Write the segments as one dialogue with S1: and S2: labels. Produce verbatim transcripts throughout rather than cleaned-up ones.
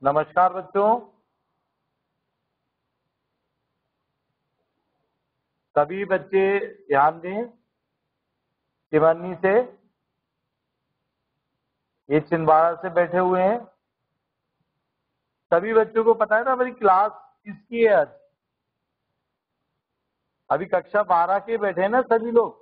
S1: नमस्कार बच्चों, सभी बच्चे ध्यान दें। तिमरनी से, ये छिंदवाड़ा से बैठे हुए हैं। सभी बच्चों को पता है ना मेरी क्लास किसकी है आज? अभी कक्षा बारह के बैठे हैं ना सभी लोग।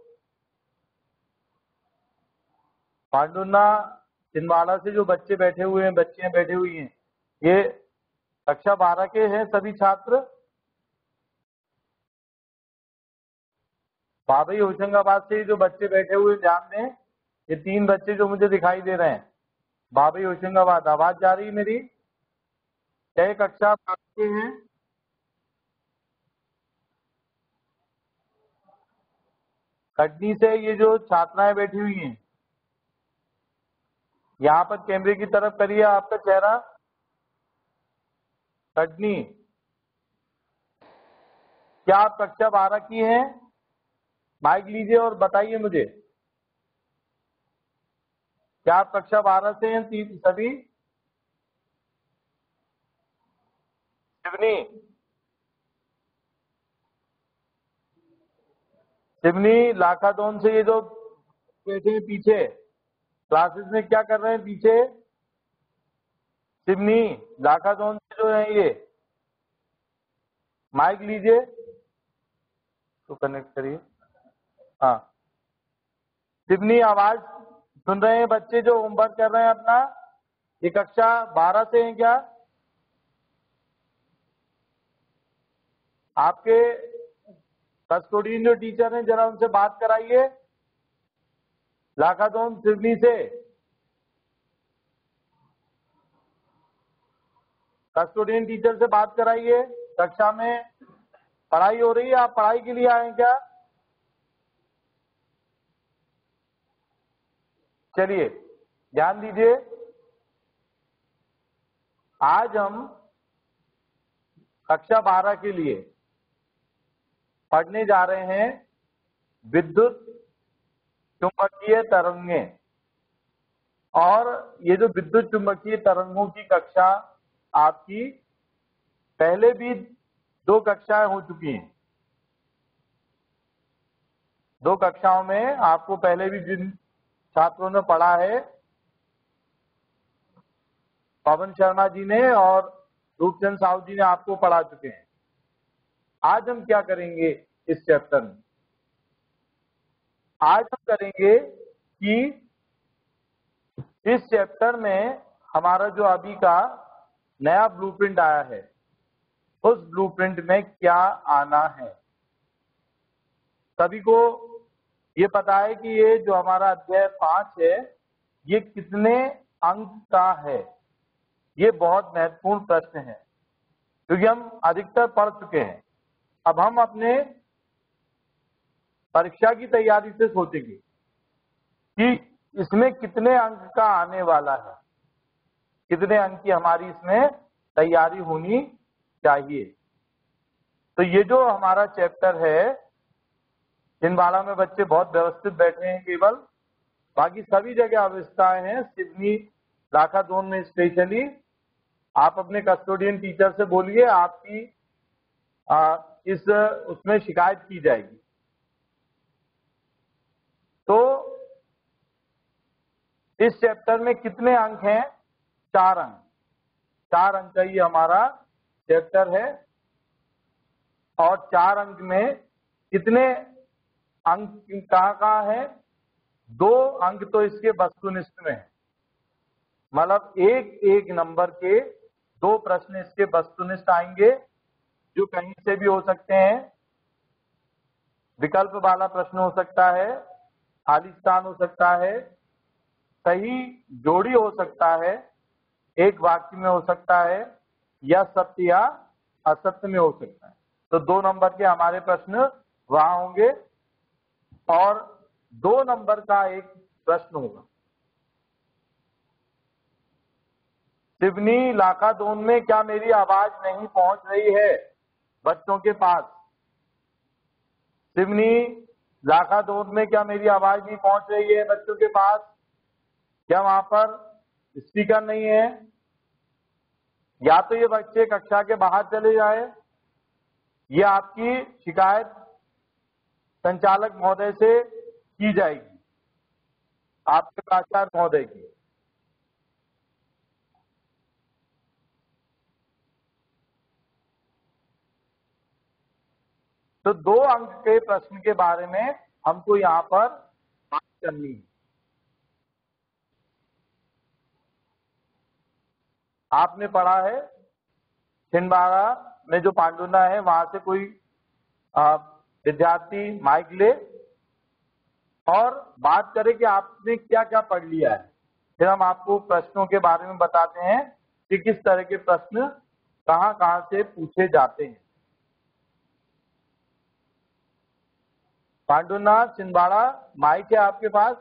S1: पांडुना छिंदवाड़ा से जो बच्चे बैठे हुए हैं, बच्चियां बैठी हुई हैं, ये कक्षा बारह के हैं सभी छात्र। बाबई होशंगाबाद से जो बच्चे बैठे हुए ध्यान दें। ये तीन बच्चे जो मुझे दिखाई दे रहे हैं, बाबई होशंगाबाद। आवाज जा रही है मेरी? क्या कक्षा बारह के हैं? कटनी से ये जो छात्राएं बैठी हुई हैं, यहाँ पर कैमरे की तरफ करिए आपका चेहरा। कटनी, क्या आप कक्षा बारह की हैं? माइक लीजिए और बताइए मुझे, क्या आप कक्षा बारह से हैं तीन सभी? शिवनी, शिवनी लाखादोन से ये जो बैठे हैं पीछे क्लासेस में, क्या कर रहे हैं पीछे? शिवनी लाखादोन से जो है ये, माइक लीजिए तो कनेक्ट करिए। हाँ, शिवनी आवाज सुन रहे हैं बच्चे जो होमवर्क कर रहे हैं अपना? ये कक्षा बारह से हैं क्या? आपके कस्टोडियन जो टीचर हैं जरा उनसे बात कराइए, लाखादोन शिवनी से। कस्टोडियन टीचर से बात कराइए। कक्षा में पढ़ाई हो रही है, आप पढ़ाई के लिए आए हैं क्या? चलिए ध्यान दीजिए, आज हम कक्षा बारह के लिए पढ़ने जा रहे हैं विद्युत चुंबकीय तरंगें। और ये जो विद्युत चुंबकीय तरंगों की कक्षा आपकी पहले भी दो कक्षाएं हो चुकी हैं। दो कक्षाओं में आपको पहले भी जिन छात्रों ने पढ़ा है, पवन शर्मा जी ने और रूपचंद साहू जी ने आपको पढ़ा चुके हैं। आज हम क्या करेंगे इस चैप्टर में? आज हम करेंगे कि इस चैप्टर में हमारा जो अभी का नया ब्लूप्रिंट आया है, उस ब्लूप्रिंट में क्या आना है। सभी को ये पता है कि ये जो हमारा अध्याय पांच है, ये कितने अंक का है? ये बहुत महत्वपूर्ण प्रश्न है, क्योंकि हम अधिकतर पढ़ चुके हैं। अब हम अपने परीक्षा की तैयारी से सोचेंगे कि इसमें कितने अंक का आने वाला है, कितने अंक की हमारी इसमें तैयारी होनी चाहिए। तो ये जो हमारा चैप्टर है, छिंदवाड़ा में बच्चे बहुत व्यवस्थित बैठे हैं केवल, बाकी सभी जगह अवस्थाएं हैं। सिवनी लाखादोन में स्पेशली आप अपने कस्टोडियन टीचर से बोलिए, आपकी आ, इस उसमें शिकायत की जाएगी। तो इस चैप्टर में कितने अंक हैं? चार अंक। चार अंक का ये हमारा चैप्टर है। और चार अंक में कितने अंक कहाँ कहाँ है? दो अंक तो इसके वस्तुनिष्ठ में है, मतलब एक एक नंबर के दो प्रश्न इसके वस्तुनिष्ठ आएंगे, जो कहीं से भी हो सकते हैं। विकल्प वाला प्रश्न हो सकता है, खाली स्थान हो सकता है, सही जोड़ी हो सकता है, एक वाक्य में हो सकता है, या सत्य या असत्य में हो सकता है। तो दो नंबर के हमारे प्रश्न वहां होंगे और दो नंबर का एक प्रश्न होगा। सिवनी लाखादोन में क्या मेरी आवाज नहीं पहुंच रही है बच्चों के पास? सिवनी लाखादोन में क्या मेरी आवाज नहीं पहुंच रही है बच्चों के पास? क्या वहां पर स्पीकर नहीं है? या तो ये बच्चे कक्षा के बाहर चले जाए, ये आपकी शिकायत संचालक महोदय से की जाएगी, आपके प्राचार्य महोदय की। तो दो अंक के प्रश्न के बारे में हमको यहां पर बात करनी है। आपने पढ़ा है छिंदवाड़ा में जो पांडुना है वहां से कोई विद्यार्थी माइक ले और बात करे कि आपने क्या क्या पढ़ लिया है, फिर हम आपको प्रश्नों के बारे में बताते हैं कि किस तरह के प्रश्न कहां कहां से पूछे जाते हैं। पांडुना छिंदवाड़ा माइक है आपके पास?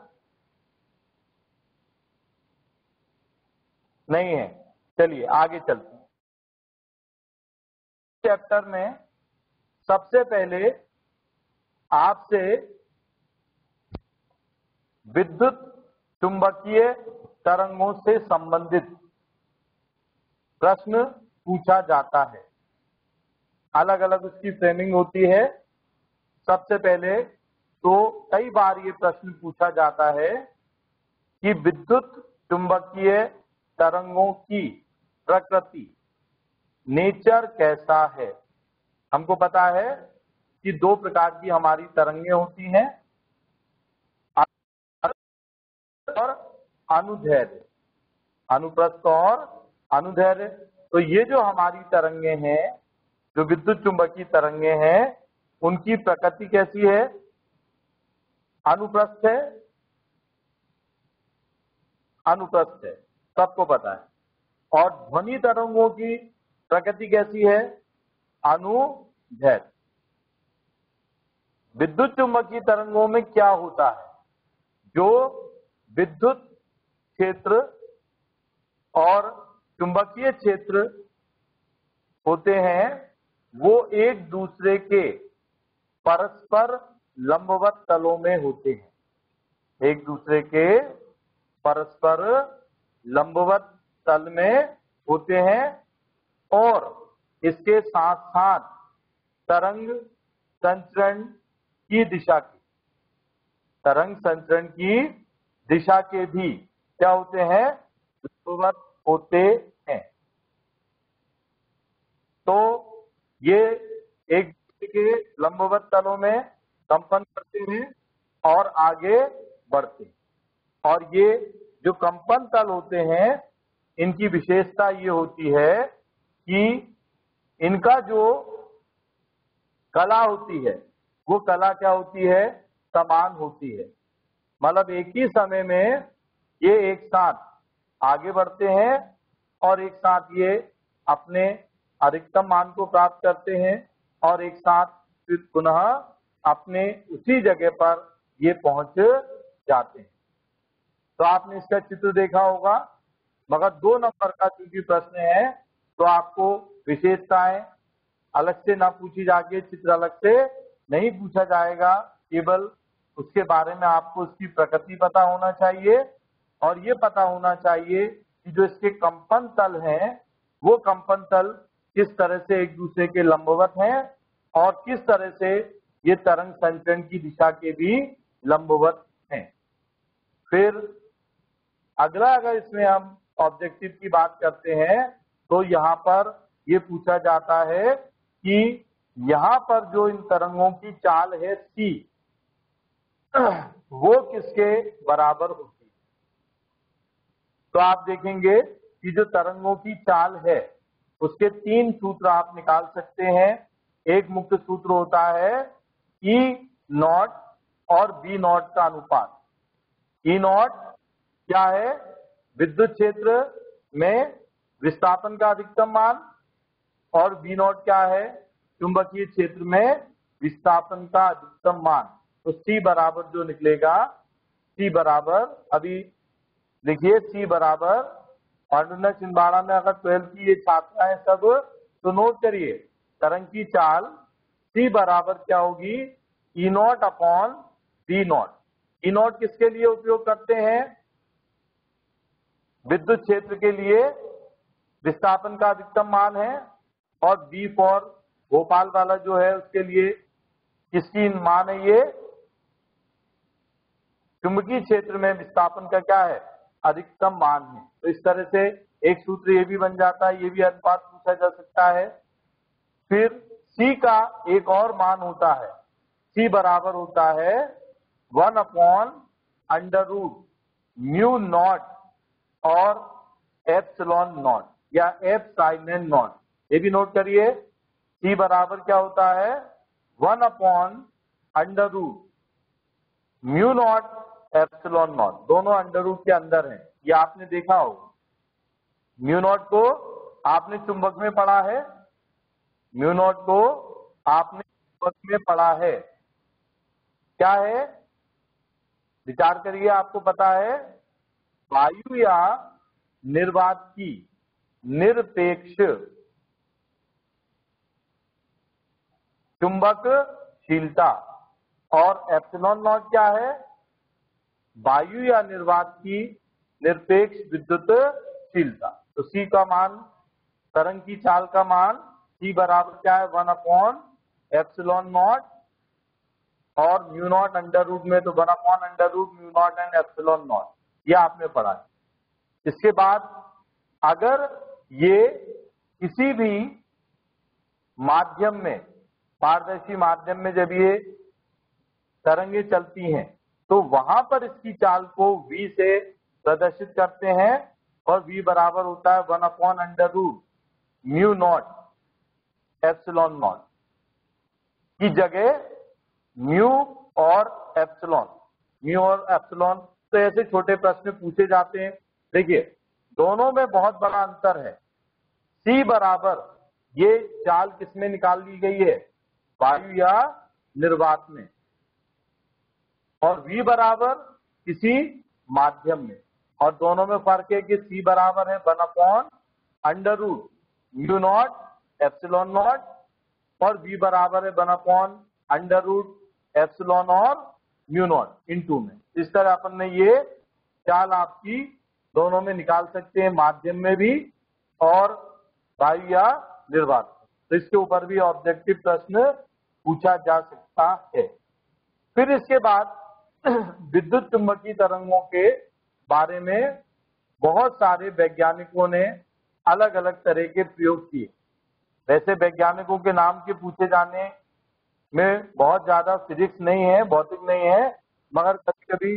S1: नहीं है, चलिए आगे चलते हैं। चैप्टर में सबसे पहले आपसे विद्युत चुंबकीय तरंगों से संबंधित प्रश्न पूछा जाता है। अलग अलग उसकी फ्रेमिंग होती है। सबसे पहले तो कई बार ये प्रश्न पूछा जाता है कि विद्युत चुंबकीय तरंगों की प्रकृति, नेचर कैसा है। हमको पता है कि दो प्रकार की हमारी तरंगें होती हैं, और अनुदैर्ध्य, अनुप्रस्थ और अनुदैर्ध्य। तो ये जो हमारी तरंगें हैं, जो विद्युत चुंबकीय तरंगें हैं, उनकी प्रकृति कैसी है? अनुप्रस्थ है, अनुप्रस्थ है, सबको पता है। और ध्वनि तरंगों की प्रकृति कैसी है? अनुदैर्ध्य। विद्युत चुंबकीय तरंगों में क्या होता है? जो विद्युत क्षेत्र और चुंबकीय क्षेत्र होते हैं वो एक दूसरे के परस्पर लंबवत तलों में होते हैं। एक दूसरे के परस्पर लंबवत तल में होते हैं और इसके साथ साथ तरंग संचरण की दिशा की तरंग संचरण की दिशा के भी क्या होते हैं? लंबवत होते हैं। तो ये एक दूसरे के लंबवत तलों में कंपन करते हैं और आगे बढ़ते हैं। और ये जो कंपन तल होते हैं, इनकी विशेषता ये होती है कि इनका जो कला होती है वो कला क्या होती है? समान होती है। मतलब एक ही समय में ये एक साथ आगे बढ़ते हैं और एक साथ ये अपने अधिकतम मान को प्राप्त करते हैं और एक साथ फिर पुनः अपने उसी जगह पर ये पहुंच जाते हैं। तो आपने इसका चित्र देखा होगा, मगर दो नंबर का चूंकि प्रश्न है तो आपको विशेषताएं अलग से ना पूछी जाके, चित्र अलग से नहीं पूछा जाएगा, केवल उसके बारे में आपको उसकी प्रकृति पता होना चाहिए और ये पता होना चाहिए कि जो इसके कंपन तल हैं वो कंपन तल किस तरह से एक दूसरे के लंबवत हैं और किस तरह से ये तरंग संचरण की दिशा के भी लंबवत हैं। फिर अगला अगर इसमें हम ऑब्जेक्टिव की बात करते हैं तो यहाँ पर ये पूछा जाता है कि यहाँ पर जो इन तरंगों की चाल है c, वो किसके बराबर होती है। तो आप देखेंगे कि जो तरंगों की चाल है उसके तीन सूत्र आप निकाल सकते हैं। एक मुख्य सूत्र होता है ई नॉट और बी नॉट का अनुपात। ई नॉट क्या है? विद्युत क्षेत्र में विस्थापन का अधिकतम मान, और बी नॉट क्या है? चुंबकीय क्षेत्र में विस्थापन का अधिकतम मान। तो C बराबर जो निकलेगा, C बराबर, अभी लिखिए C बराबर, पांडुना छिंदवाड़ा में अगर ट्वेल्थ की ये छात्रा है सब तो नोट करिए, तरंग की चाल C बराबर क्या होगी? E nought upon B nought. E nought किसके लिए उपयोग करते हैं? विद्युत क्षेत्र के लिए विस्थापन का अधिकतम मान है, और बी फॉर भोपाल वाला जो है उसके लिए किसकी मान है, ये चुंबकीय क्षेत्र में विस्थापन का क्या है, अधिकतम मान है। तो इस तरह से एक सूत्र ये भी बन जाता है, ये भी अनुपात पूछा जा सकता है। फिर सी का एक और मान होता है, सी बराबर होता है one upon under root mu nought और एप्सिलॉन नॉट या एफ साइन एन नॉट। ये भी नोट करिए, सी बराबर क्या होता है, one upon under root mu nought epsilon nought, दोनों अंडर रूट के अंदर हैं। ये आपने देखा होगा, म्यू नॉट को आपने चुंबक में पढ़ा है, म्यू नॉट को आपने चुंबक में पढ़ा है। क्या है, विचार करिए, आपको पता है वायु या निर्वात की निरपेक्ष चुंबकशीलता, और एप्सिलॉन नॉट क्या है, वायु या निर्वात की निरपेक्ष विद्युतशीलता। तो सी का मान, तरंग की चाल का मान सी बराबर क्या है, वन अपॉन एप्सिलॉन नॉट और म्यू नॉट अंडर रूट में, तो one upon under root mu nought and epsilon nought, ये आपने पढ़ा है। इसके बाद अगर ये किसी भी माध्यम में, पारदर्शी माध्यम में जब ये तरंगे चलती हैं तो वहां पर इसकी चाल को v से प्रदर्शित करते हैं, और v बराबर होता है one upon under root mu nought epsilon nought की जगह म्यू और एप्सिलॉन, म्यू और एप्सिलॉन। तो ऐसे छोटे प्रश्न पूछे जाते हैं। देखिए दोनों में बहुत बड़ा अंतर है। C बराबर ये चाल किसमें निकाल ली गई है, वायु या निर्वात में, और V बराबर किसी माध्यम में, और दोनों में फर्क है कि C बराबर है one upon under root mu nought epsilon nought, और V बराबर है one upon under root epsilon और म्यू नॉट इन टू में। इस तरह अपन ने ये चाल आपकी दोनों में निकाल सकते हैं, माध्यम में भी और वायु या निर्वात। तो इसके ऊपर भी ऑब्जेक्टिव प्रश्न पूछा जा सकता है। फिर इसके बाद विद्युत चुंबकीय तरंगों के बारे में बहुत सारे वैज्ञानिकों ने अलग अलग तरह के प्रयोग किए। वैसे वैज्ञानिकों के नाम के पूछे जाने में बहुत ज्यादा फिजिक्स नहीं है, भौतिक नहीं है, मगर कभी कभी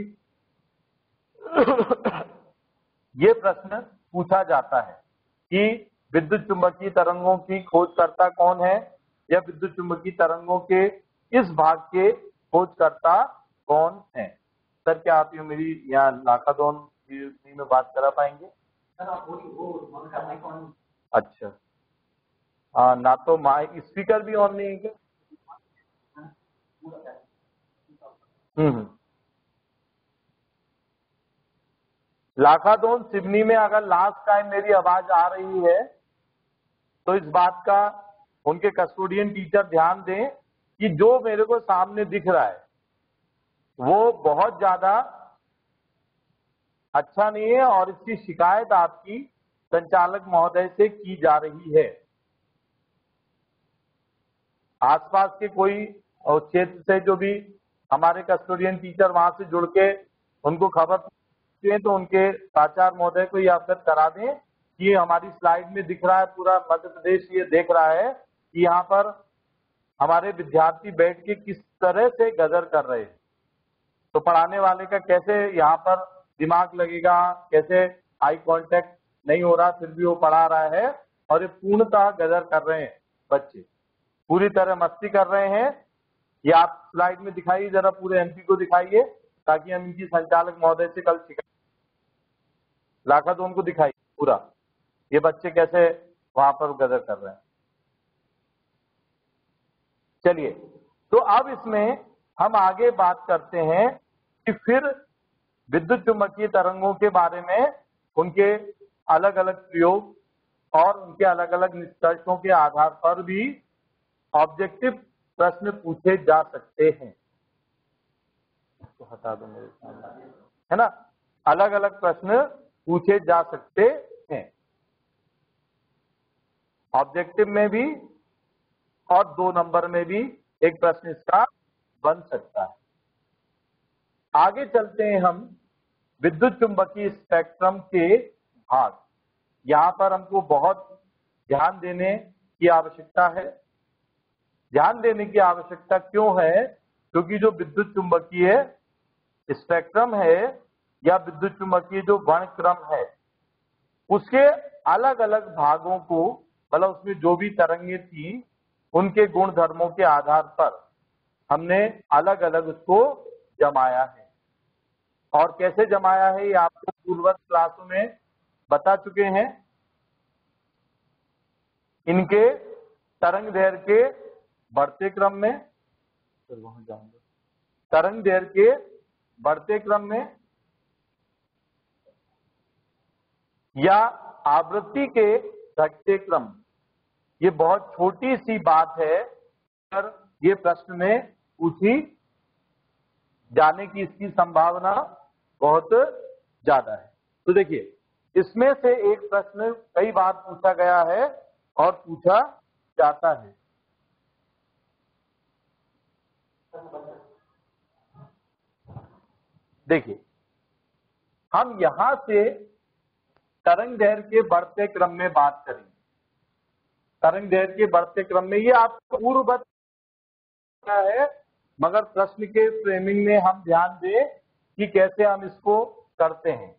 S1: ये प्रश्न पूछा जाता है कि विद्युत चुंबकीय तरंगों की खोजकर्ता कौन है, या विद्युत चुंबकीय तरंगों के इस भाग के खोजकर्ता कौन है। सर क्या आप ये मेरी यहाँ लाखादोन में बात करा पाएंगे? सर आप वो वो करने कौन? अच्छा हाँ, ना तो माइक स्पीकर भी ऑन नहीं है क्या? हम्म लाखादोन सिवनी में अगर लास्ट टाइम मेरी आवाज आ रही है तो इस बात का उनके कस्टोडियन टीचर ध्यान दें कि जो मेरे को सामने दिख रहा है वो बहुत ज्यादा अच्छा नहीं है, और इसकी शिकायत आपकी संचालक महोदय से की जा रही है। आसपास के कोई क्षेत्र से जो भी हमारे कस्टोडियन टीचर वहां से जुड़ के उनको खबर हैं तो उनके प्राचार्य महोदय को ये अवगत करा दें कि हमारी स्लाइड में दिख रहा है, पूरा मध्य प्रदेश ये देख रहा है कि यहाँ पर हमारे विद्यार्थी बैठ के किस तरह से गदर कर रहे हैं। तो पढ़ाने वाले का कैसे यहाँ पर दिमाग लगेगा, कैसे आई कांटेक्ट नहीं हो रहा फिर भी वो पढ़ा रहा है, और ये पूर्णतः गदर कर रहे हैं, बच्चे पूरी तरह मस्ती कर रहे हैं। ये आप स्लाइड में दिखाइए, जरा पूरे एमपी को दिखाइए ताकि हम इनकी संचालक महोदय से कल शिकायत। लाखादोन को दिखाइए पूरा, ये बच्चे कैसे वहां पर गदर कर रहे हैं। चलिए तो अब इसमें हम आगे बात करते हैं कि फिर विद्युत चुंबकीय तरंगों के बारे में उनके अलग अलग प्रयोग और उनके अलग अलग निष्कर्षों के आधार पर भी ऑब्जेक्टिव प्रश्न पूछे जा सकते हैं। तो हटा दो मेरे सामने, है ना, अलग अलग प्रश्न पूछे जा सकते हैं। ऑब्जेक्टिव में भी और दो नंबर में भी एक प्रश्न इसका बन सकता है। आगे चलते हैं हम विद्युत चुंबकीय स्पेक्ट्रम के भाग। यहां पर हमको बहुत ध्यान देने की आवश्यकता है। ध्यान देने की आवश्यकता क्यों है? क्योंकि जो विद्युत चुंबकीय स्पेक्ट्रम है या विद्युत चुंबकीय जो वर्णक्रम है, उसके अलग अलग भागों को, मतलब उसमें जो भी तरंगें थी, उनके गुण धर्मों के आधार पर हमने अलग अलग उसको जमाया है। और कैसे जमाया है ये आपको पूर्ववर्ती क्लासों में बता चुके हैं। इनके तरंग दैर्घ्य के बढ़ते क्रम में, वहां जाऊंगा, तरंग दैर्घ्य के बढ़ते क्रम में या आवृत्ति के घटते क्रम। ये बहुत छोटी सी बात है, पर ये प्रश्न में पूछी जाने की इसकी संभावना बहुत ज्यादा है। तो देखिए, इसमें से एक प्रश्न कई बार पूछा गया है और पूछा जाता है। देखिए, हम यहां से तरंग दैर्घ्य के बढ़ते क्रम में बात करेंगे। तरंग दैर्घ्य के बढ़ते क्रम में, ये आपको पूर्ववत है, मगर प्रश्न के फ्रेमिंग में हम ध्यान दें कि कैसे हम इसको करते हैं।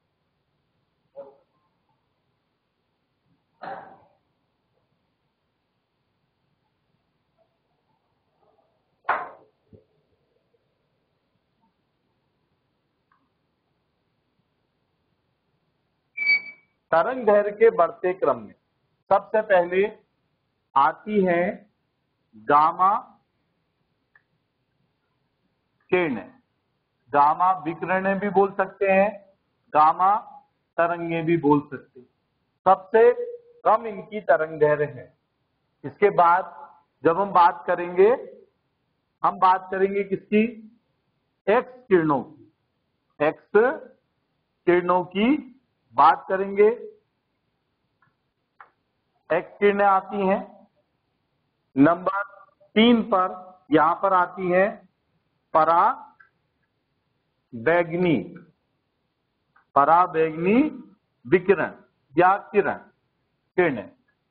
S1: तरंग दैर्घ्य के बढ़ते क्रम में सबसे पहले आती है गामा किरणें। गामा विकिरणें भी बोल सकते हैं, गामा तरंगें भी बोल सकते हैं। सबसे कम इनकी तरंग दैर्घ्य है। इसके बाद जब हम बात करेंगे, हम बात करेंगे किसकी? एक्स किरणों की। एक्स किरणों की बात करेंगे। एक्स किरणें आती हैं नंबर तीन पर। यहां पर आती है पराबैंगनी, पराबैंगनी विकिरण या किरण किरणें।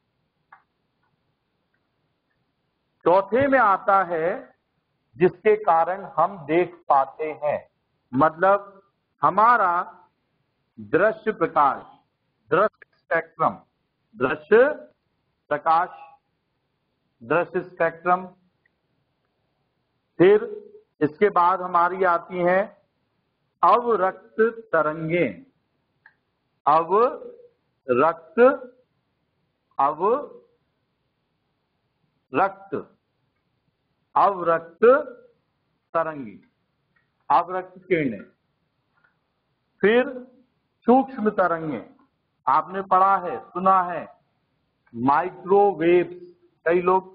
S1: चौथे में आता है जिसके कारण हम देख पाते हैं, मतलब हमारा दृश्य प्रकाश, दृश्य स्पेक्ट्रम, दृश्य प्रकाश, दृश्य स्पेक्ट्रम। फिर इसके बाद हमारी आती हैं अवरक्त तरंगें। अवरक्त, अवरक्त, अवरक्त तरंगी, अवरक्त किरणें। फिर सूक्ष्म तरंगें, आपने पढ़ा है, सुना है, माइक्रोवेव्स, कई लोग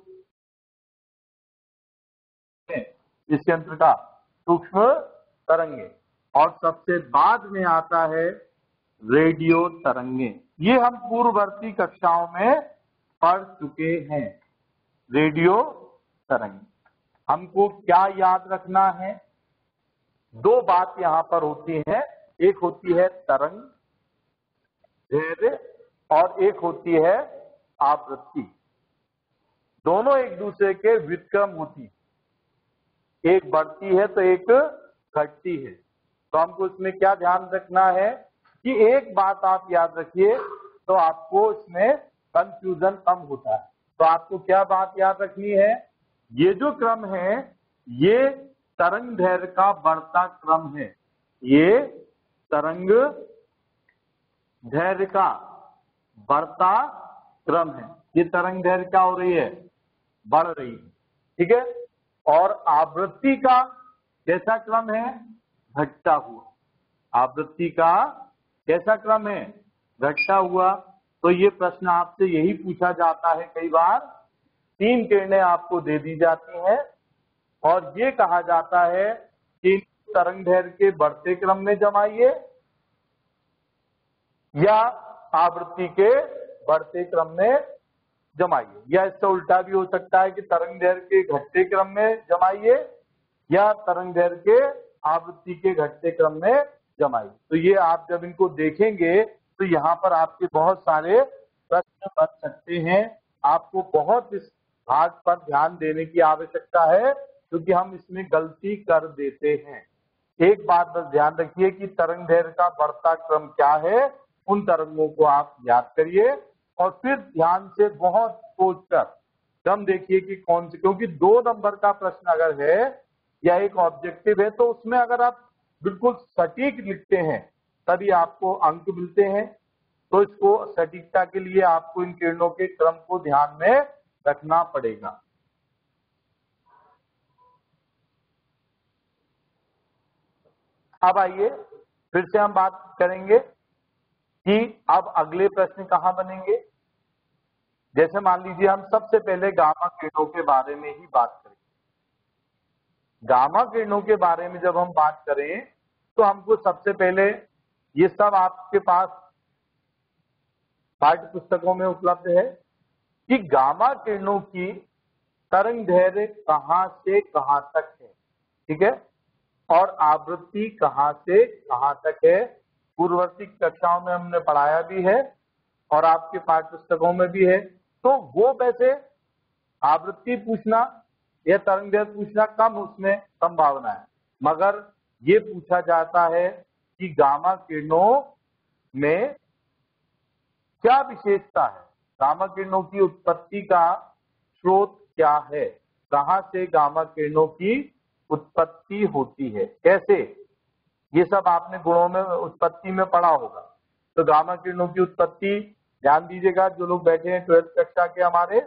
S1: इस यंत्र का सूक्ष्म तरंगें। और सबसे बाद में आता है रेडियो तरंगें। ये हम पूर्ववर्ती कक्षाओं में पढ़ चुके हैं। रेडियो तरंगें। हमको क्या याद रखना है? दो बात यहां पर होती है। एक होती है तरंग दैर्घ्य और एक होती है आवृत्ति। दोनों एक दूसरे के व्युत्क्रम होती है, एक बढ़ती है तो एक घटती है। तो हमको इसमें क्या ध्यान रखना है कि एक बात आप याद रखिए तो आपको इसमें कंफ्यूजन कम होता है। तो आपको क्या बात याद रखनी है? ये जो क्रम है ये तरंग दैर्घ्य का बढ़ता क्रम है। ये तरंग दैर्घ्य का बढ़ता क्रम है। ये तरंग दैर्घ्य क्या हो रही है? बढ़ रही है। ठीक है। और आवृत्ति का कैसा क्रम है? घटता हुआ। आवृत्ति का कैसा क्रम है? घटता हुआ। तो ये प्रश्न आपसे यही पूछा जाता है कई बार। तीन किरणें आपको दे दी जाती हैं और ये कहा जाता है कि तरंग दैर्घ्य के बढ़ते क्रम में जमाइए या आवृत्ति के बढ़ते क्रम में जमाइए, या इससे उल्टा भी हो सकता है कि तरंग दैर्घ्य के घटते क्रम में जमाइए या तरंग दैर्घ्य के आवृत्ति के घटते क्रम में जमाइए। तो ये आप जब इनको देखेंगे तो यहाँ पर आपके बहुत सारे प्रश्न बन सकते हैं। आपको बहुत इस भाग पर ध्यान देने की आवश्यकता है क्योंकि हम इसमें गलती कर देते हैं। एक बात बस ध्यान रखिए कि तरंग दैर्घ्य का बढ़ता क्रम क्या है, उन तरंगों को आप याद करिए और फिर ध्यान से बहुत सोचकर क्रम देखिए कि कौन से, क्योंकि दो नंबर का प्रश्न अगर है या एक ऑब्जेक्टिव है तो उसमें अगर आप बिल्कुल सटीक लिखते हैं तभी आपको अंक मिलते हैं। तो इसको सटीकता के लिए आपको इन किरणों के क्रम को ध्यान में रखना पड़ेगा। अब आइए फिर से हम बात करेंगे कि अब अगले प्रश्न कहां बनेंगे। जैसे मान लीजिए हम सबसे पहले गामा किरणों के बारे में ही बात करें। गामा किरणों के बारे में जब हम बात करें तो हमको सबसे पहले, ये सब आपके पास पाठ्य पुस्तकों में उपलब्ध है कि गामा किरणों की तरंग दैर्घ्य कहां से कहां तक है, ठीक है, और आवृत्ति कहां से कहां तक है। पूर्ववर्ती कक्षाओं में हमने पढ़ाया भी है और आपके पाठ्य पुस्तकों में भी है। तो वो वैसे आवृत्ति पूछना या तरंग दैर्घ्य पूछना कम, उसमें संभावना है, मगर ये पूछा जाता है कि गामा किरणों में क्या विशेषता है, गामा किरणों की उत्पत्ति का स्रोत क्या है, कहां से गामा किरणों की उत्पत्ति होती है, कैसे, ये सब आपने गुणों में उत्पत्ति में पढ़ा होगा। तो गामा किरणों की उत्पत्ति ध्यान दीजिएगा, जो लोग बैठे हैं ट्वेल्थ कक्षा के हमारे,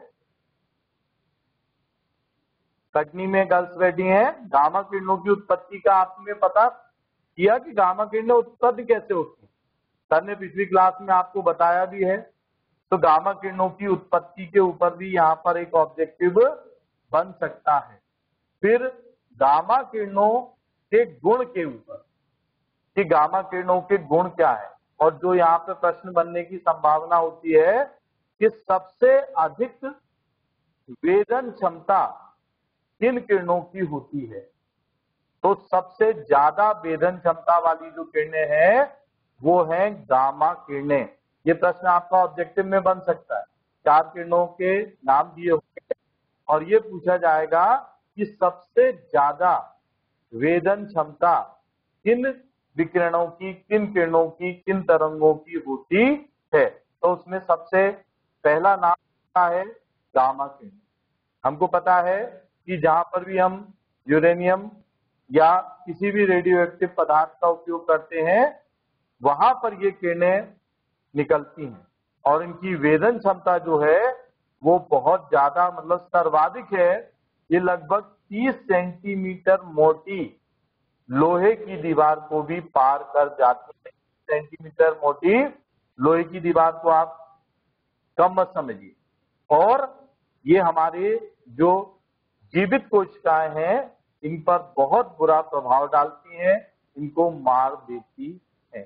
S1: कटनी में गर्ल्स बैठी हैं, गामा किरणों की उत्पत्ति का आपने पता किया कि गामा किरणें उत्पत्ति कैसे होती है। सर ने पिछली क्लास में आपको बताया भी है। तो गामा किरणों की उत्पत्ति के ऊपर भी यहाँ पर एक ऑब्जेक्टिव बन सकता है। फिर गामा किरणों के गुण के ऊपर कि गामा किरणों के गुण क्या है, और जो यहाँ पे प्रश्न बनने की संभावना होती है कि सबसे अधिक वेदन क्षमता किन किरणों की होती है। तो सबसे ज्यादा वेदन क्षमता वाली जो किरणें हैं वो हैं गामा किरणें। ये प्रश्न आपका ऑब्जेक्टिव में बन सकता है। चार किरणों के नाम दिए होंगे और ये पूछा जाएगा कि सबसे ज्यादा वेदन क्षमता किन विकिरणों की, किन किरणों की, किन तरंगों की होती है। तो उसमें सबसे पहला नाम आता है गामा किरण। हमको पता है कि जहां पर भी हम यूरेनियम या किसी भी रेडियो एक्टिव पदार्थ का उपयोग करते हैं वहां पर ये किरणें निकलती हैं और इनकी वेदन क्षमता जो है वो बहुत ज्यादा, मतलब सर्वाधिक है। ये लगभग तीस सेंटीमीटर मोटी लोहे की दीवार को भी पार कर जाती है। सेंटीमीटर मोटी लोहे की दीवार को आप कम मत समझिए। और ये हमारे जो जीवित कोशिकाएं हैं इन पर बहुत बुरा प्रभाव डालती हैं, इनको मार देती है।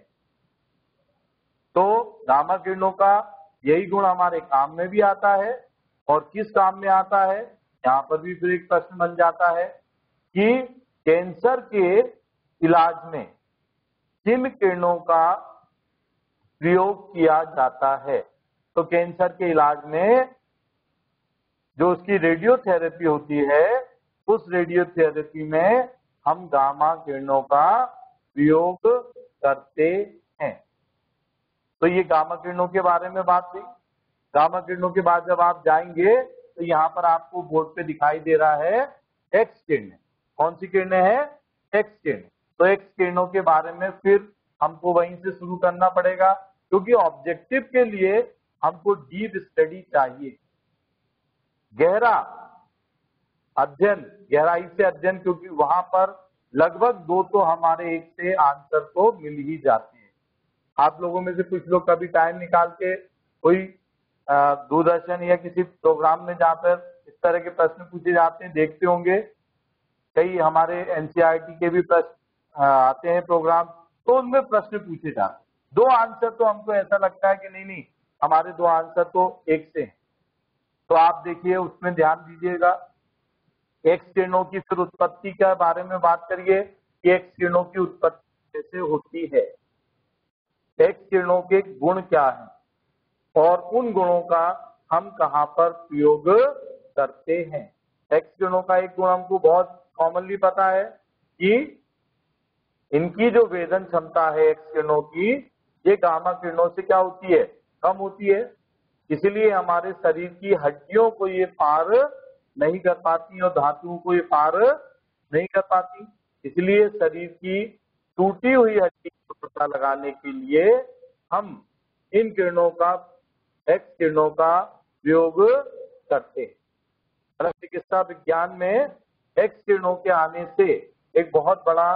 S1: तो गामा किरणों का यही गुण हमारे काम में भी आता है। और किस काम में आता है, यहाँ पर भी फिर एक प्रश्न बन जाता है कि कैंसर के इलाज में किन किरणों का प्रयोग किया जाता है। तो कैंसर के इलाज में जो उसकी रेडियोथेरेपी होती है उस रेडियोथेरेपी में हम गामा किरणों का प्रयोग करते हैं। तो ये गामा किरणों के बारे में बात हुई। गामा किरणों के बाद जब आप जाएंगे तो यहाँ पर आपको बोर्ड पे दिखाई दे रहा है एक्स किरणें। कौन सी किरणें हैं, एक्स किरणें। तो एक्स किरणों के बारे में फिर हमको वहीं से शुरू करना पड़ेगा क्योंकि ऑब्जेक्टिव के लिए हमको डीप स्टडी चाहिए, गहरा अध्ययन, गहराई से अध्ययन, क्योंकि वहां पर लगभग दो तो हमारे एक से आंसर तो मिल ही जाते हैं। आप लोगों में से कुछ लोग कभी टाइम निकाल के कोई दूरदर्शन या किसी प्रोग्राम में जहाँ पर इस तरह के प्रश्न पूछे जाते हैं देखते होंगे। कई हमारे एनसीईआरटी के भी प्रश्न आते हैं प्रोग्राम, तो उनमें प्रश्न पूछे जाते हैं। दो आंसर तो हमको ऐसा लगता है कि नहीं नहीं हमारे दो आंसर तो एक से हैं। तो आप देखिए उसमें ध्यान दीजिएगा। एक्स किरणों की फिर उत्पत्ति के बारे में बात करिए कि एक्स किरणों की उत्पत्ति कैसे होती है, एक्स किरणों के गुण क्या हैं और उन गुणों का हम कहाँ पर प्रयोग करते हैं। एक्स किरणों का एक गुण हमको बहुत कॉमनली पता है कि इनकी जो वेदन क्षमता है एक्स किरणों की, ये गामा किरणों से क्या होती है, कम होती है। इसलिए हमारे शरीर की हड्डियों को ये पार नहीं कर पाती और धातुओं को ये पार नहीं कर पाती। इसलिए शरीर की टूटी हुई हड्डी को पता लगाने के लिए हम इन किरणों का, एक्स किरणों का प्रयोग करते हैं। चिकित्सा विज्ञान में एक्स किरणों के आने से एक बहुत बड़ा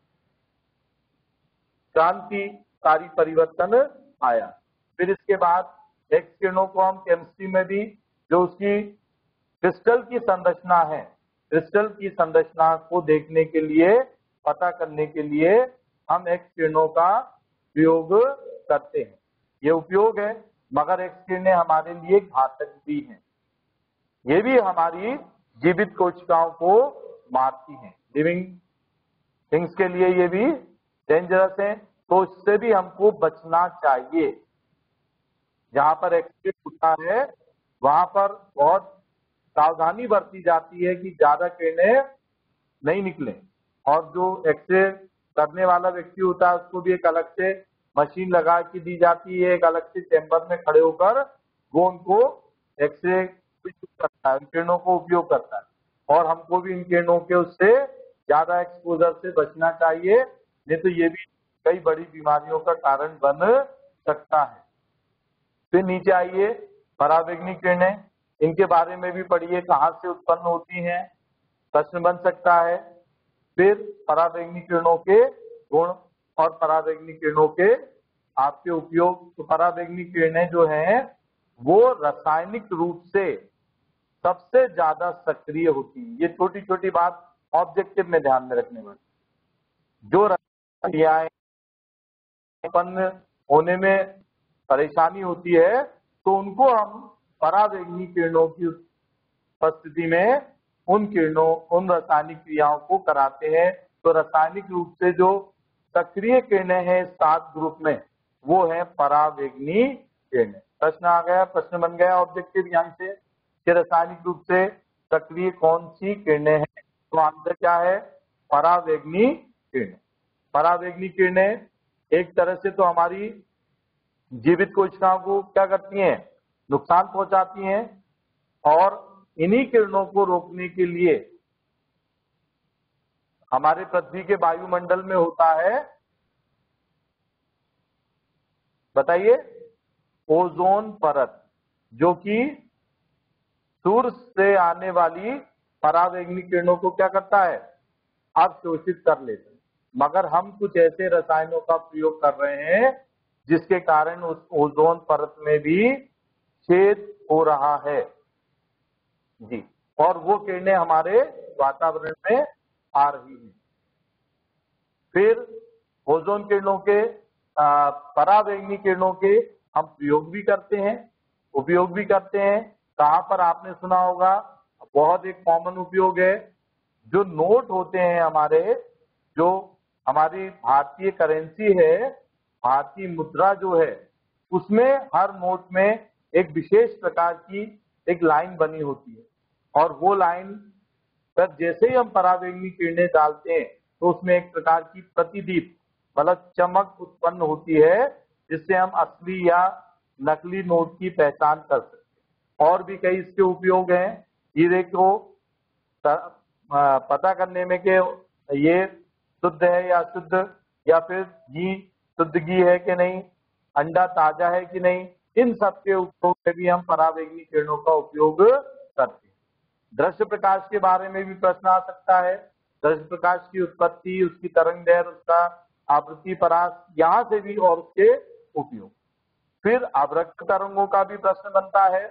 S1: क्रांतिकारी परिवर्तन आया। फिर इसके बाद एक्स किरणों को हम केमिस्ट्री में भी, जो उसकी क्रिस्टल की संरचना है, क्रिस्टल की संरचना को देखने के लिए, पता करने के लिए हम एक्स किरणों का प्रयोग करते हैं। ये उपयोग है, मगर एक्स किरणें हमारे लिए घातक भी हैं। ये भी हमारी जीवित कोशिकाओं को मारती हैं, लिविंग थिंग्स के लिए ये भी डेंजरस है। तो इससे भी हमको बचना चाहिए। जहां पर एक्सरे होता है वहां पर बहुत सावधानी बरती जाती है कि ज्यादा किरणें नहीं निकले, और जो एक्सरे करने वाला व्यक्ति होता है उसको भी एक अलग से मशीन लगा के दी जाती है, एक अलग से चैम्बर में खड़े होकर वो उनको एक्सरे करता है, किरणों को उपयोग करता है। और हमको भी इन किरणों के उससे ज्यादा एक्सपोजर से बचना चाहिए, नहीं तो ये भी कई बड़ी बीमारियों का कारण बन सकता है। फिर नीचे आइए, पराबैंगनी किरणें, इनके बारे में भी पढ़िए, कहाँ से उत्पन्न होती हैं, प्रश्न बन सकता है। फिर पराबैंगनी किरणों के गुण और पराबैंगनी किरणों के आपके उपयोग। तो पराबैंगनी किरणें जो हैं वो रासायनिक रूप से सबसे ज्यादा सक्रिय होती है। ये छोटी छोटी बात ऑब्जेक्टिव में ध्यान में रखने वाली, जो क्रियाएं उत्पन्न होने में परेशानी होती है तो उनको हम पराबैंगनी किरणों की उपस्थिति में उन किरणों, उन रासायनिक क्रियाओं को कराते हैं। तो रासायनिक रूप से जो सक्रिय किरणें हैं सात ग्रुप में, वो है पराबैंगनी किरणें। प्रश्न आ गया, प्रश्न बन गया ऑब्जेक्टिव यहाँ से कि रासायनिक रूप से सक्रिय कौन सी किरणें हैं। तो आंसर क्या है, पराबैंगनी किरणें। पराबैंगनी किरणें एक तरह से तो हमारी जीवित कोशिकाओं को क्या करती हैं, नुकसान पहुंचाती हैं। और इन्हीं किरणों को रोकने के लिए हमारे पृथ्वी के वायुमंडल में होता है, बताइए, ओजोन परत, जो कि सूर्य से आने वाली पराबैंगनी किरणों को क्या करता है, अवशोषित कर लेता है। मगर हम कुछ ऐसे रसायनों का प्रयोग कर रहे हैं जिसके कारण उस ओजोन परत में भी छेद हो रहा है जी, और वो किरणें हमारे वातावरण में आ रही हैं। फिर ओजोन किरणों के, पराबैंगनी किरणों के हम प्रयोग भी करते हैं, उपयोग भी करते हैं। कहाँ पर आपने सुना होगा, बहुत एक कॉमन उपयोग है, जो नोट होते हैं हमारे, जो हमारी भारतीय करेंसी है, भारतीय मुद्रा जो है, उसमें हर नोट में एक विशेष प्रकार की एक लाइन बनी होती है, और वो लाइन पर जैसे ही हम पराबैंगनी किरणें डालते हैं तो उसमें एक प्रकार की प्रतिदीप मतलब चमक उत्पन्न होती है, जिससे हम असली या नकली नोट की पहचान कर सकते हैं। और भी कई इसके उपयोग हैं। हीरे को पता करने में कि ये शुद्ध है या शुद्ध, या फिर घी शुद्ध घी है कि नहीं, अंडा ताजा है कि नहीं, इन सब के उपयोग में भी हम पराबैंगनी किरणों का उपयोग करते हैं। दृश्य प्रकाश के बारे में भी प्रश्न आ सकता है। दृश्य प्रकाश की उत्पत्ति, उसकी तरंग दैर्घ्य, उसका आवृत्ति परास, यहाँ से भी, और उसके उपयोग। फिर अवरक्त तरंगों का भी प्रश्न बनता है।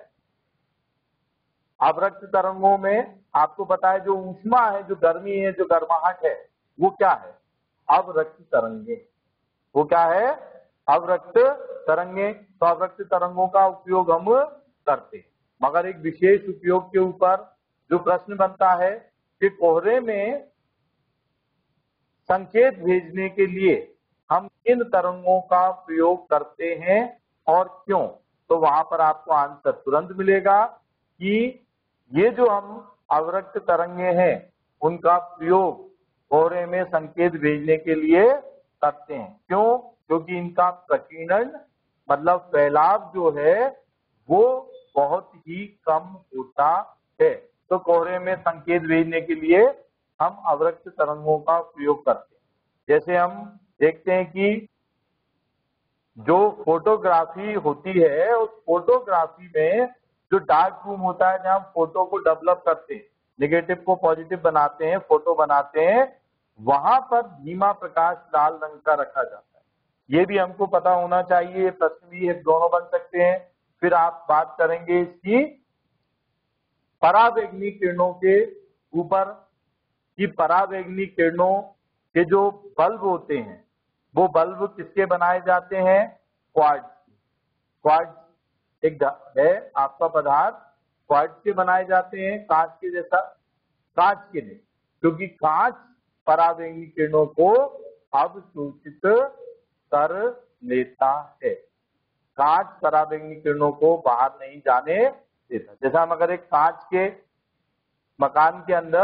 S1: अवरक्त तरंगों में आपको पता है जो ऊष्मा है, जो गर्मी है, जो गर्माहट है, वो क्या है, अवरक्त तरंगे। वो क्या है, अवरक्त तरंगे। तो अवरक्त तरंगों का उपयोग हम करते हैं। मगर एक विशेष उपयोग के ऊपर जो प्रश्न बनता है कि कोहरे में संकेत भेजने के लिए हम किन तरंगों का प्रयोग करते हैं और क्यों, तो वहां पर आपको आंसर तुरंत मिलेगा कि ये जो हम अवरक्त तरंगे हैं उनका प्रयोग कोहरे में संकेत भेजने के लिए करते हैं। क्यों? क्योंकि इनका प्रकीर्णन मतलब फैलाव जो है वो बहुत ही कम होता है। तो कोहरे में संकेत भेजने के लिए हम अवरक्त तरंगों का प्रयोग करते हैं। जैसे हम देखते हैं कि जो फोटोग्राफी होती है उस फोटोग्राफी में जो डार्क रूम होता है जहां हम फोटो को डेवलप करते हैं, नेगेटिव को पॉजिटिव बनाते हैं, फोटो बनाते हैं, वहां पर धीमा प्रकाश लाल रंग का रखा जाता है। ये भी हमको पता होना चाहिए, प्रश्न भी ये दोनों बन सकते हैं। फिर आप बात करेंगे इसकी पराबैंगनी किरणों के ऊपर कि पराबैंगनी किरणों के जो बल्ब होते हैं वो बल्ब किसके बनाए जाते हैं? क्वार्ट्ज। क्वार्ट्ज एक है आपका पदार्थ, क्वार्ट्ज के बनाए जाते हैं, कांच के जैसा। कांच के नहीं, क्योंकि कांच पराबैंगनी किरणों को अवशोषित कर लेता है। कांच पराबैंगनी किरणों को बाहर नहीं जाने देता। जैसा हम अगर एक कांच के मकान के अंदर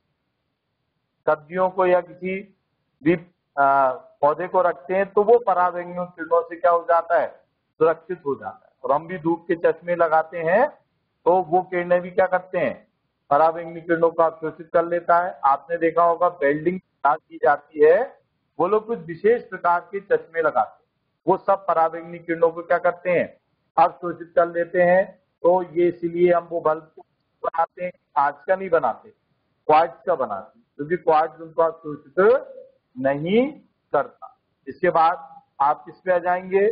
S1: सब्जियों को या किसी भी पौधे को रखते हैं तो वो पराबैंगनी किरणों से क्या हो जाता है? सुरक्षित हो जाता है। और हम भी धूप के चश्मे लगाते हैं तो वो किरणें भी क्या करते हैं? पराबैंगनी किरणों को अवशोषित कर लेता है। आपने देखा होगा वेल्डिंग की जाती है, वो लोग कुछ विशेष प्रकार के चश्मे लगाते हैं, वो सब पराबैंगनी किरणों को क्या करते हैं? अवशोषित कर लेते हैं। तो ये इसीलिए हम वो बल्ब बनाते हैं, कांच का नहीं बनाते, क्वार्ट्ज का बनाते हैं, क्योंकि क्वार्ट्ज उनको अवशोषित नहीं करता। इसके बाद आप किस पे आ जाएंगे?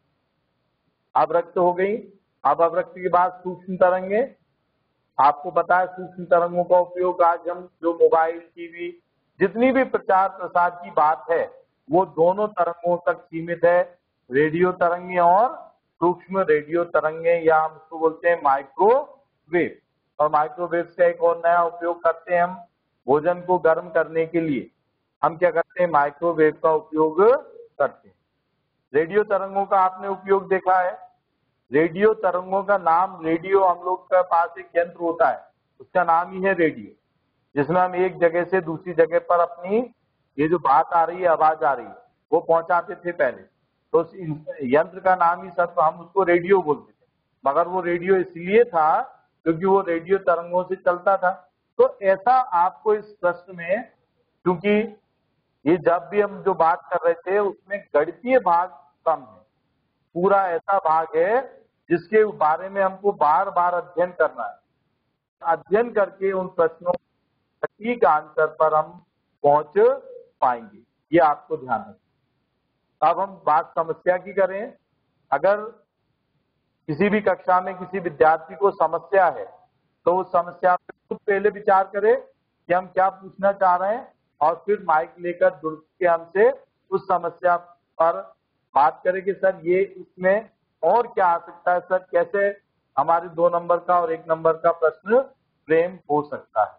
S1: अवरक्त हो गई। अब अवरक्त के बाद सूक्ष्म तरंगे। आपको पता है सूक्ष्म तरंगों का उपयोग आज हम जो मोबाइल, टीवी, जितनी भी प्रचार प्रसार की बात है वो दोनों तरंगों तक सीमित है, रेडियो तरंगे और सूक्ष्म रेडियो तरंगे, या हम उसको बोलते हैं माइक्रोवेव। और माइक्रोवेव से एक और नया उपयोग करते हैं हम, भोजन को गर्म करने के लिए हम क्या करते हैं? माइक्रोवेव का उपयोग करते हैं। रेडियो तरंगों का आपने उपयोग देखा है। रेडियो तरंगों का नाम, रेडियो हम लोग के पास एक यंत्र होता है उसका नाम ही है रेडियो, जिसमें हम एक जगह से दूसरी जगह पर अपनी ये जो बात आ रही है, आवाज आ रही है, वो पहुंचाते थे पहले। तो उस यंत्र का नाम ही सब हम उसको रेडियो बोलते थे, मगर वो रेडियो इसलिए था क्योंकि वो रेडियो तरंगों से चलता था। तो ऐसा आपको इस प्रश्न में, क्योंकि ये जब भी हम जो बात कर रहे थे उसमें गणितीय भाग कम है, पूरा ऐसा भाग है जिसके बारे में हमको बार बार अध्ययन करना है। अध्ययन करके उन प्रश्नों सटीक आंसर पर हम पहुंच पाएंगे, ये आपको ध्यान रखना। अब हम बात समस्या की करें। अगर किसी भी कक्षा में किसी विद्यार्थी को समस्या है तो उस समस्या पर खुद पहले विचार करें कि हम क्या पूछना चाह रहे हैं, और फिर माइक लेकर जुड़ के हमसे उस समस्या पर बात करें कि सर ये इसमें और क्या आ सकता है, सर कैसे हमारे दो नंबर का और एक नंबर का प्रश्न फ्रेम हो सकता है।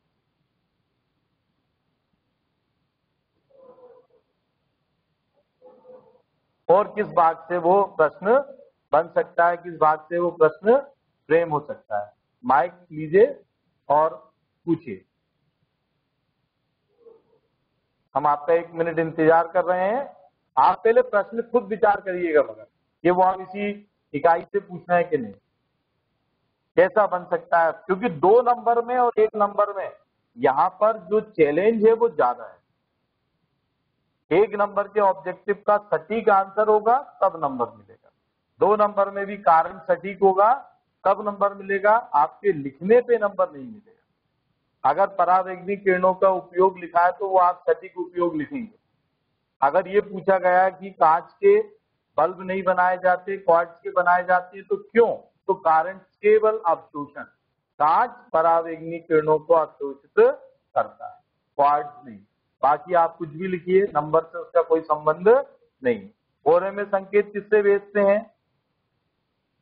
S1: और किस भाग से वो प्रश्न बन सकता है, किस भाग से वो प्रश्न फ्रेम हो सकता है। माइक लीजिए और पूछिए। हम आपका एक मिनट इंतजार कर रहे हैं। आप पहले प्रश्न खुद विचार करिएगा, मगर ये वो हम इसी इकाई से पूछना है कि नहीं, कैसा बन सकता है, क्योंकि दो नंबर में और एक नंबर में यहाँ पर जो चैलेंज है वो ज्यादा है। एक नंबर के ऑब्जेक्टिव का सटीक आंसर होगा तब नंबर मिलेगा, दो नंबर में भी कारण सटीक होगा तब नंबर मिलेगा, आपके लिखने पे नंबर नहीं मिलेगा। अगर पराबैंगनी किरणों का उपयोग लिखा है तो वो आप सटीक उपयोग लिखेंगे। अगर ये पूछा गया कि कांच के बल्ब नहीं बनाए जाते, क्वार्ट्ज के बनाए जाते हैं, तो क्यों? तो कारण केवल अवशोषण, कांच पराबैंगनी किरणों को अवशोषित करता है, क्वार्ट्ज नहीं। बाकी आप कुछ भी लिखिए, नंबर से उसका कोई संबंध नहीं। कोहरे में संकेत किससे भेजते हैं?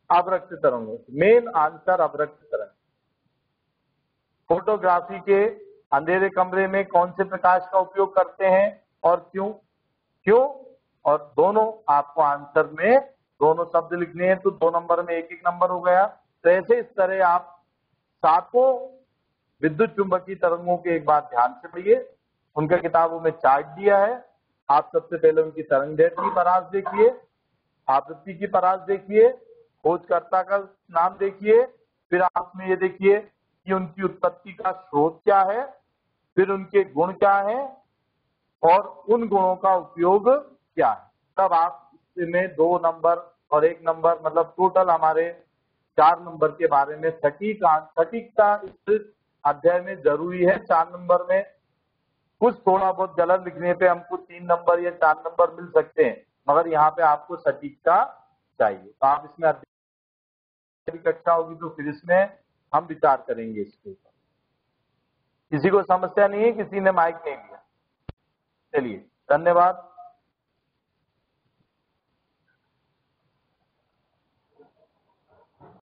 S1: अवरक्त तरंगों, मेन आंसर अवरक्त तरंग। फोटोग्राफी के अंधेरे कमरे में कौन से प्रकाश का उपयोग करते हैं और क्यों क्यों और दोनों आपको आंसर में दोनों शब्द लिखने हैं, तो दो नंबर में एक एक नंबर हो गया। तो ऐसे इस तरह आप सातों विद्युत चुंबकीय तरंगों के एक बार ध्यान से पढ़िए। उनका किताबों में चार्ट दिया है। आप सबसे पहले उनकी तरंग दैर्ध्य की परास देखिए, आवृत्ति की परास देखिए, खोजकर्ता का नाम देखिए, फिर आप में ये देखिए कि उनकी उत्पत्ति का स्रोत क्या है, फिर उनके गुण क्या है और उन गुणों का उपयोग क्या है। तब आप इसमें दो नंबर और एक नंबर मतलब टोटल हमारे चार नंबर के बारे में सटीक सटीकता इस अध्याय में जरूरी है। चार नंबर में कुछ थोड़ा बहुत गलत लिखने पे हमको तीन नंबर या चार नंबर मिल सकते हैं, मगर यहाँ पे आपको सटीकता चाहिए। तो आप इसमें कक्षा होगी तो फिर इसमें हम विचार करेंगे इसके ऊपर। किसी को समस्या नहीं है, किसी ने माइक नहीं लिया? चलिए, धन्यवाद।